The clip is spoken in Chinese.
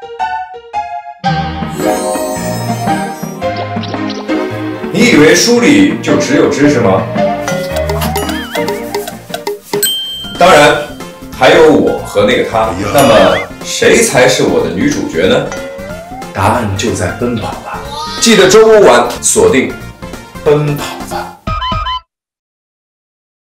你以为书里就只有知识吗？当然，还有我和那个他。那么，谁才是我的女主角呢？答案就在《奔跑吧》。记得周五晚锁定《奔跑吧》。